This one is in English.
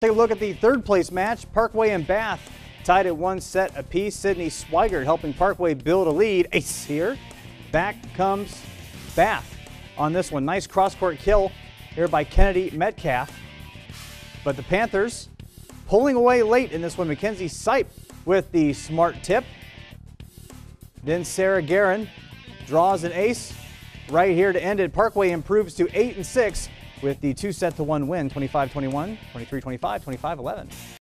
Take a look at the third place match. Parkway and Bath tied at 1 set apiece. Sydney Swigert helping Parkway build a lead. Ace here. Back comes Bath on this one. Nice cross-court kill here by Kennedy Metcalf. But the Panthers pulling away late in this one. Mackenzie Sipe with the smart tip. Then Sarah Guerin draws an ace right here to end it. Parkway improves to 8-6 with the 2-set-to-1 win, 25-21, 23-25, 25-11.